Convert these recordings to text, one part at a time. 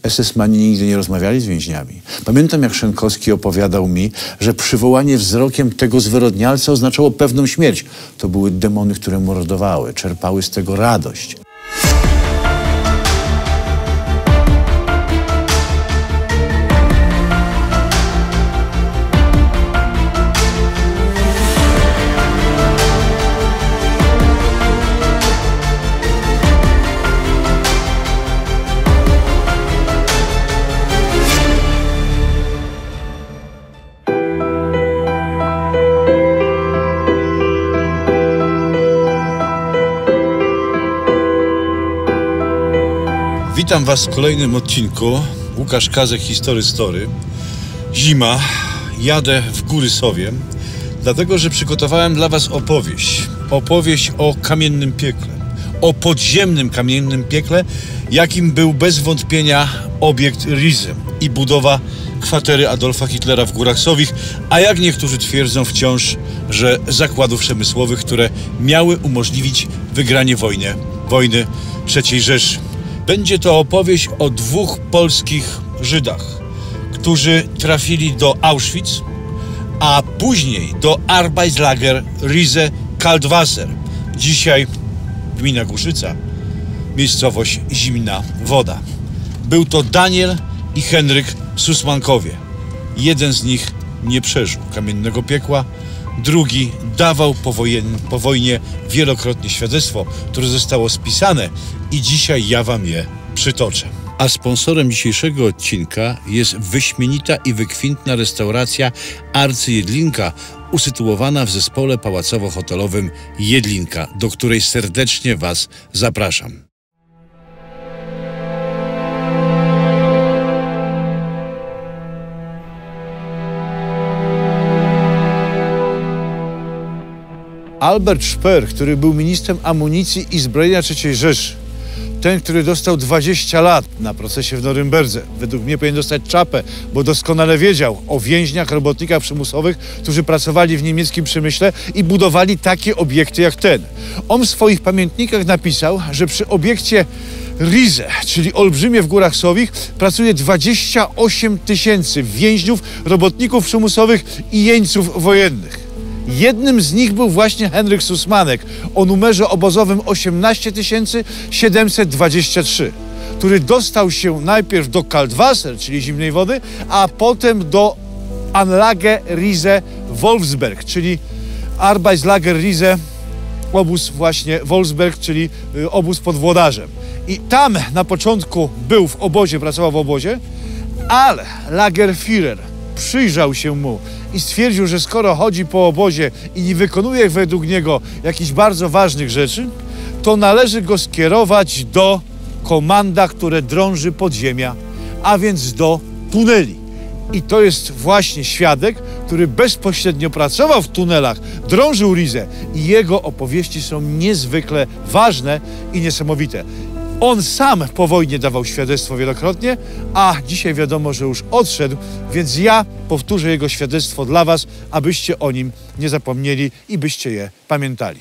SS-mani nigdy nie rozmawiali z więźniami. Pamiętam, jak Szenkowski opowiadał mi, że przywołanie wzrokiem tego zwyrodnialca oznaczało pewną śmierć. To były demony, które mordowały, czerpały z tego radość. Witam Was w kolejnym odcinku. Łukasz Kazek, History Story. Zima, jadę w Góry Sowie, dlatego że przygotowałem dla Was opowieść. Opowieść o kamiennym piekle. O podziemnym kamiennym piekle, jakim był bez wątpienia obiekt Rize i budowa kwatery Adolfa Hitlera w Górach Sowich, a jak niektórzy twierdzą wciąż, że zakładów przemysłowych, które miały umożliwić wygranie wojny III Rzeszy. Będzie to opowieść o dwóch polskich Żydach, którzy trafili do Auschwitz, a później do Arbeitslager Rize Kaltwasser. Dzisiaj gmina Głuszyca, miejscowość Zimna Woda. Był to Daniel i Henryk Sussmankowie. Jeden z nich nie przeżył kamiennego piekła, drugi dawał po wojnie wielokrotnie świadectwo, które zostało spisane i dzisiaj ja Wam je przytoczę. A sponsorem dzisiejszego odcinka jest wyśmienita i wykwintna restauracja Arcyjedlinka, usytuowana w zespole pałacowo-hotelowym Jedlinka, do której serdecznie Was zapraszam. Albert Speer, który był ministrem amunicji i zbrojenia III Rzeszy, ten, który dostał 20 lat na procesie w Norymberdze, według mnie powinien dostać czapę, bo doskonale wiedział o więźniach, robotnikach przymusowych, którzy pracowali w niemieckim przemyśle i budowali takie obiekty jak ten. On w swoich pamiętnikach napisał, że przy obiekcie Rize, czyli olbrzymie w Górach Sowich, pracuje 28 000 więźniów, robotników przymusowych i jeńców wojennych. Jednym z nich był właśnie Henryk Sussmanek o numerze obozowym 18 723, który dostał się najpierw do Kaltwasser, czyli Zimnej Wody, a potem do Anlage Rize Wolfsberg, czyli Arbeitslager Rize, obóz właśnie Wolfsberg, czyli obóz pod Włodarzem. I tam na początku był w obozie, pracował w obozie, ale Lagerführer przyjrzał się mu i stwierdził, że skoro chodzi po obozie i nie wykonuje według niego jakichś bardzo ważnych rzeczy, to należy go skierować do komanda, które drąży podziemia, a więc do tuneli. I to jest właśnie świadek, który bezpośrednio pracował w tunelach, drążył Rize i jego opowieści są niezwykle ważne i niesamowite. On sam po wojnie dawał świadectwo wielokrotnie, a dzisiaj wiadomo, że już odszedł, więc ja powtórzę jego świadectwo dla Was, abyście o nim nie zapomnieli i byście je pamiętali.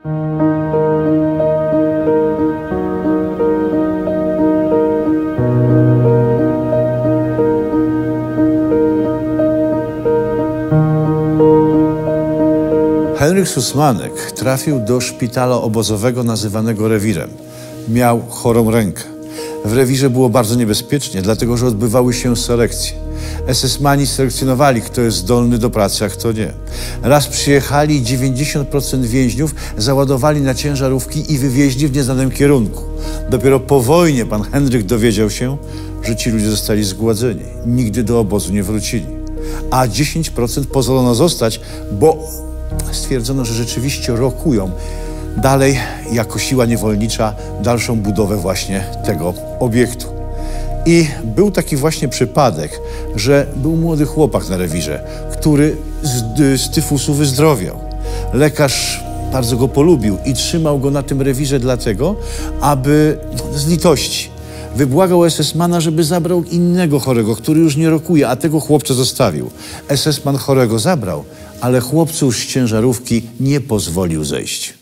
Henryk Sussmanek trafił do szpitala obozowego nazywanego rewirem. Miał chorą rękę. W rewirze było bardzo niebezpiecznie, dlatego że odbywały się selekcje. SS-mani selekcjonowali, kto jest zdolny do pracy, a kto nie. Raz przyjechali i 90% więźniów załadowali na ciężarówki i wywieźli w nieznanym kierunku. Dopiero po wojnie pan Henryk dowiedział się, że ci ludzie zostali zgładzeni. Nigdy do obozu nie wrócili. A 10% pozwolono zostać, bo stwierdzono, że rzeczywiście rokują dalej jako siła niewolnicza dalszą budowę właśnie tego obiektu. I był taki właśnie przypadek, że był młody chłopak na rewirze, który z tyfusu wyzdrowiał. Lekarz bardzo go polubił i trzymał go na tym rewirze dlatego, aby z litości wybłagał SS-mana, żeby zabrał innego chorego, który już nie rokuje, a tego chłopca zostawił. SS-man chorego zabrał, ale chłopcu już z ciężarówki nie pozwolił zejść.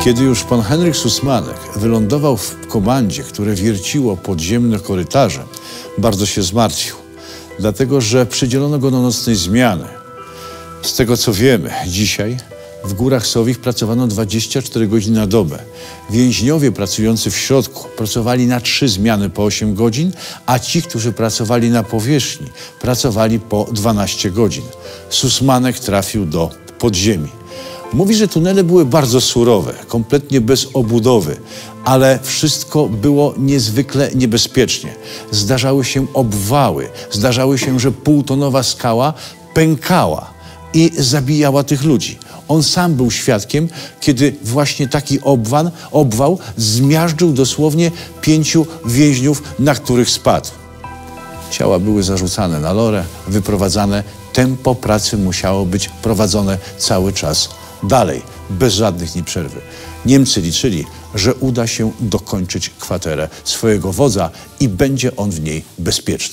Kiedy już pan Henryk Susmanek wylądował w komandzie, które wierciło podziemne korytarze, bardzo się zmartwił, dlatego że przydzielono go do nocnej zmiany. Z tego co wiemy, dzisiaj w Górach Sowich pracowano 24 godziny na dobę. Więźniowie pracujący w środku pracowali na 3 zmiany po 8 godzin, a ci, którzy pracowali na powierzchni, pracowali po 12 godzin. Susmanek trafił do podziemi. Mówi, że tunele były bardzo surowe, kompletnie bez obudowy, ale wszystko było niezwykle niebezpiecznie. Zdarzały się obwały, zdarzały się, że półtonowa skała pękała i zabijała tych ludzi. On sam był świadkiem, kiedy właśnie taki obwał zmiażdżył dosłownie 5 więźniów, na których spadł. Ciała były zarzucane na lorę, wyprowadzane. Tempo pracy musiało być prowadzone cały czas dalej, bez żadnych dni przerwy. Niemcy liczyli, że uda się dokończyć kwaterę swojego wodza i będzie on w niej bezpieczny.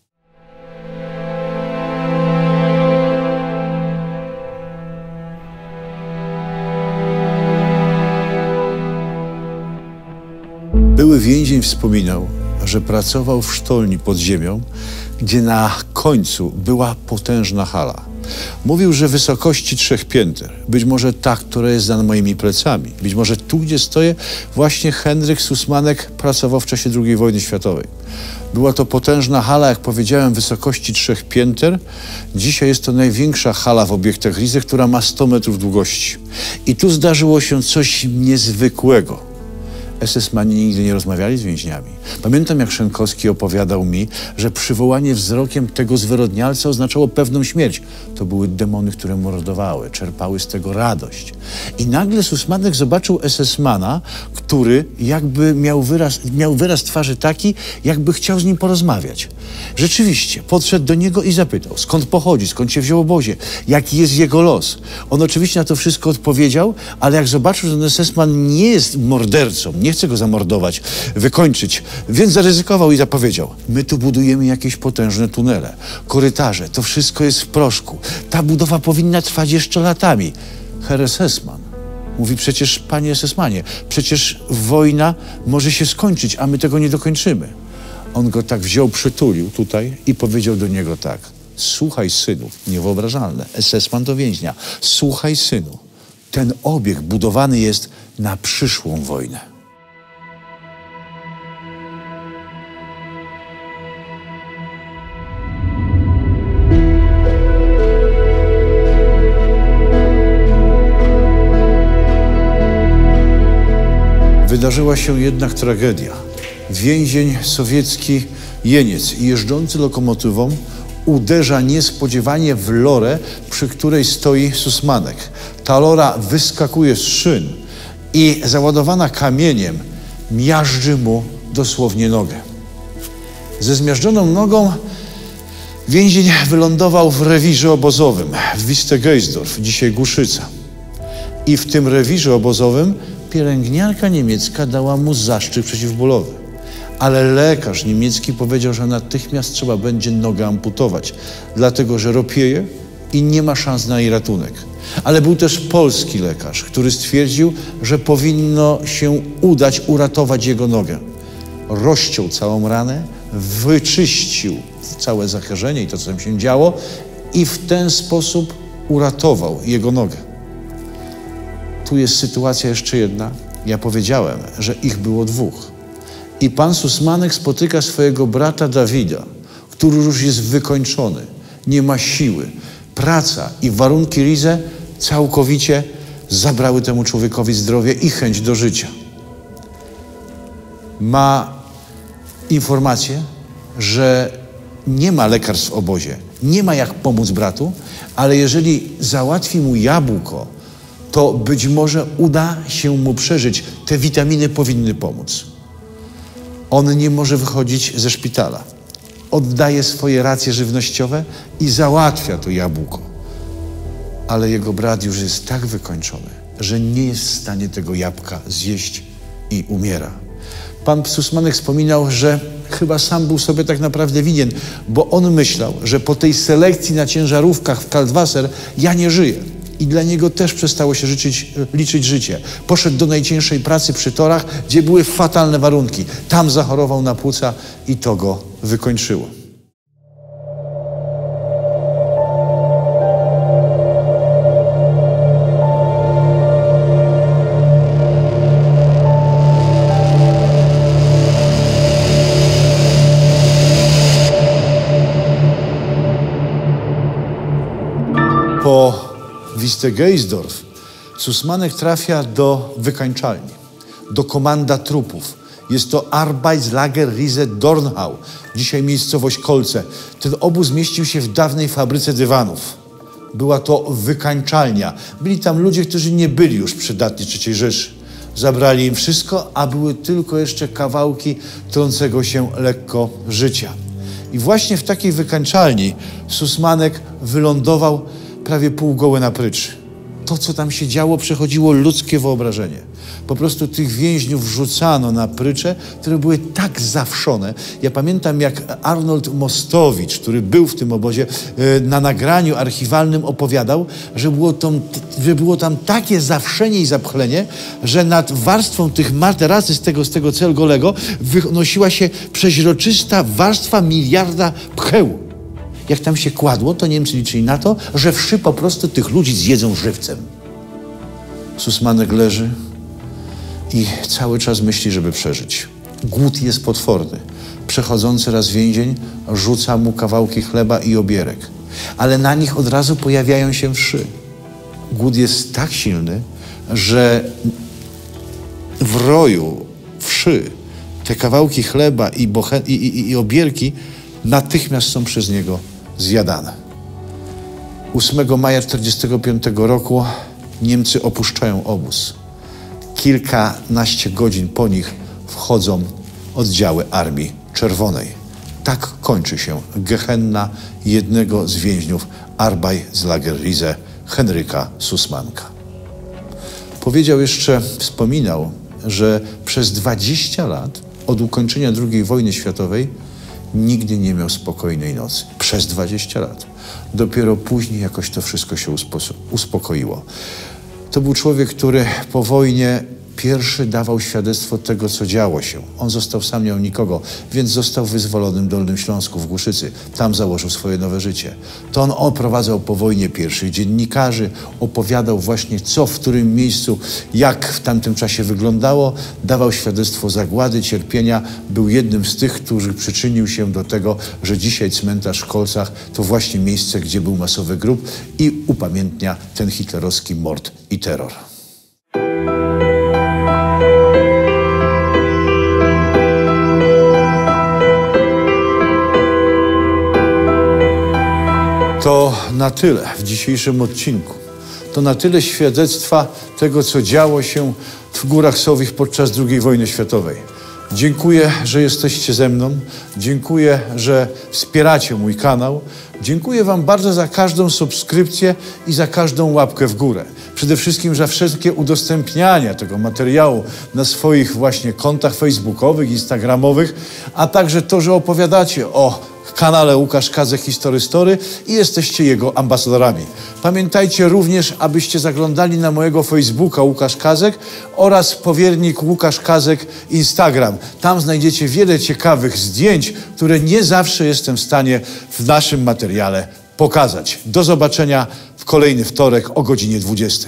Były więzień wspominał, że pracował w sztolni pod ziemią, gdzie na końcu była potężna hala. Mówił, że wysokości 3 pięter, być może ta, która jest za moimi plecami, być może tu, gdzie stoję, właśnie Henryk Susmanek pracował w czasie II wojny światowej. Była to potężna hala, jak powiedziałem, wysokości 3 pięter. Dzisiaj jest to największa hala w obiektach Rize, która ma 100 metrów długości. I tu zdarzyło się coś niezwykłego. SS-mani nigdy nie rozmawiali z więźniami. Pamiętam, jak Szenkowski opowiadał mi, że przywołanie wzrokiem tego zwyrodnialca oznaczało pewną śmierć. To były demony, które mordowały, czerpały z tego radość. I nagle Susmanek zobaczył SS-mana, który jakby miał wyraz twarzy taki, jakby chciał z nim porozmawiać. Rzeczywiście, podszedł do niego i zapytał, skąd pochodzi, skąd się wziął w obozie, jaki jest jego los. On oczywiście na to wszystko odpowiedział, ale jak zobaczył, że ten SS-man nie jest mordercą, nie chce go zamordować, wykończyć, więc zaryzykował i zapowiedział: my tu budujemy jakieś potężne tunele, korytarze, to wszystko jest w proszku. Ta budowa powinna trwać jeszcze latami. Herr SS-man mówi: przecież, panie SS-manie, przecież wojna może się skończyć, a my tego nie dokończymy. On go tak wziął, przytulił tutaj i powiedział do niego tak: słuchaj, synu, niewyobrażalne, SS-man do więźnia, słuchaj, synu, ten obiekt budowany jest na przyszłą wojnę. Wydarzyła się jednak tragedia. Więzień sowiecki Jeniec, jeżdżący lokomotywą, uderza niespodziewanie w lorę, przy której stoi Susmanek. Ta lora wyskakuje z szyn i załadowana kamieniem miażdży mu dosłownie nogę. Ze zmiażdżoną nogą więzień wylądował w rewirze obozowym w Wistegeisdorf, dzisiaj Głuszyca. I w tym rewirze obozowym pielęgniarka niemiecka dała mu zastrzyk przeciwbólowy. Ale lekarz niemiecki powiedział, że natychmiast trzeba będzie nogę amputować, dlatego że ropieje i nie ma szans na jej ratunek. Ale był też polski lekarz, który stwierdził, że powinno się udać uratować jego nogę. Rozciął całą ranę, wyczyścił całe zakażenie i to, co tam się działo, i w ten sposób uratował jego nogę. Tu jest sytuacja jeszcze jedna. Ja powiedziałem, że ich było 2. I pan Susmanek spotyka swojego brata Dawida, który już jest wykończony, nie ma siły. Praca i warunki Rize całkowicie zabrały temu człowiekowi zdrowie i chęć do życia. Ma informację, że nie ma lekarstw w obozie, nie ma jak pomóc bratu, ale jeżeli załatwi mu jabłko, to być może uda się mu przeżyć. Te witaminy powinny pomóc. On nie może wychodzić ze szpitala. Oddaje swoje racje żywnościowe i załatwia to jabłko. Ale jego brat już jest tak wykończony, że nie jest w stanie tego jabłka zjeść i umiera. Pan Susmanek wspominał, że chyba sam był sobie tak naprawdę winien, bo on myślał, że po tej selekcji na ciężarówkach w Kaltwasser ja nie żyję. i dla niego też przestało się liczyć życie. Poszedł do najcięższej pracy przy torach, gdzie były fatalne warunki. Tam zachorował na płuca i to go wykończyło. Po Wisty-Geisdorf Sussmanek trafia do wykańczalni, do komanda trupów. Jest to Arbeitslager Riese Dornau, dzisiaj miejscowość Kolce. Ten obóz mieścił się w dawnej fabryce dywanów. Była to wykańczalnia. Byli tam ludzie, którzy nie byli już przydatni III Rzeszy. Zabrali im wszystko, a były tylko jeszcze kawałki trącego się lekko życia. I właśnie w takiej wykańczalni Sussmanek wylądował prawie półgoły na pryczy. To, co tam się działo, przechodziło ludzkie wyobrażenie. Po prostu tych więźniów wrzucano na prycze, które były tak zawszone. Ja pamiętam, jak Arnold Mostowicz, który był w tym obozie, na nagraniu archiwalnym opowiadał, że było tam takie zawszenie i zapchlenie, że nad warstwą tych materacy z tego celgolego wynosiła się przeźroczysta warstwa miliarda pcheł. Jak tam się kładło, to Niemcy liczyli na to, że wszy po prostu tych ludzi zjedzą żywcem. Sussmanek leży i cały czas myśli, żeby przeżyć. Głód jest potworny. Przechodzący raz więzień rzuca mu kawałki chleba i obierek. Ale na nich od razu pojawiają się wszy. Głód jest tak silny, że w roju wszy te kawałki chleba i obierki natychmiast są przez niego zjadane. 8 maja 1945 roku Niemcy opuszczają obóz. Kilkanaście godzin po nich wchodzą oddziały Armii Czerwonej. Tak kończy się gehenna jednego z więźniów Arbeitslager Riese, Henryka Sussmanka. Powiedział jeszcze, wspominał, że przez 20 lat od ukończenia II wojny światowej nigdy nie miał spokojnej nocy. Przez 20 lat. Dopiero później jakoś to wszystko się uspokoiło. To był człowiek, który po wojnie pierwszy dawał świadectwo tego, co działo się. On został sam, nie miał nikogo, więc został wyzwolonym w Dolnym Śląsku, w Głuszycy. Tam założył swoje nowe życie. To on oprowadzał po wojnie pierwszych dziennikarzy, opowiadał właśnie co, w którym miejscu, jak w tamtym czasie wyglądało, dawał świadectwo zagłady, cierpienia. Był jednym z tych, którzy przyczynił się do tego, że dzisiaj cmentarz w Kolcach to właśnie miejsce, gdzie był masowy grób i upamiętnia ten hitlerowski mord i terror. To na tyle w dzisiejszym odcinku. To na tyle świadectwa tego, co działo się w Górach Sowich podczas II wojny światowej. Dziękuję, że jesteście ze mną. Dziękuję, że wspieracie mój kanał. Dziękuję wam bardzo za każdą subskrypcję i za każdą łapkę w górę. Przede wszystkim za wszystkie udostępniania tego materiału na swoich właśnie kontach facebookowych, instagramowych, a także to, że opowiadacie o kanale Łukasz Kazek History Story i jesteście jego ambasadorami. Pamiętajcie również, abyście zaglądali na mojego Facebooka Łukasz Kazek oraz powiernik Łukasz Kazek Instagram. Tam znajdziecie wiele ciekawych zdjęć, które nie zawsze jestem w stanie w naszym materiale pokazać. Do zobaczenia w kolejny wtorek o godzinie 20.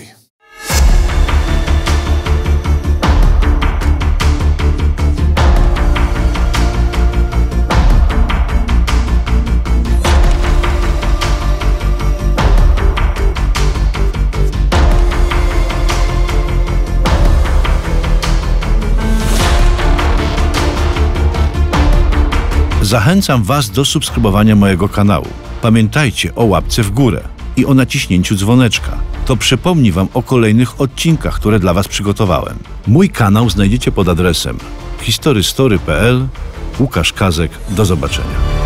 Zachęcam Was do subskrybowania mojego kanału. Pamiętajcie o łapce w górę i o naciśnięciu dzwoneczka. To przypomni Wam o kolejnych odcinkach, które dla Was przygotowałem. Mój kanał znajdziecie pod adresem historystory.pl. Łukasz Kazek. Do zobaczenia.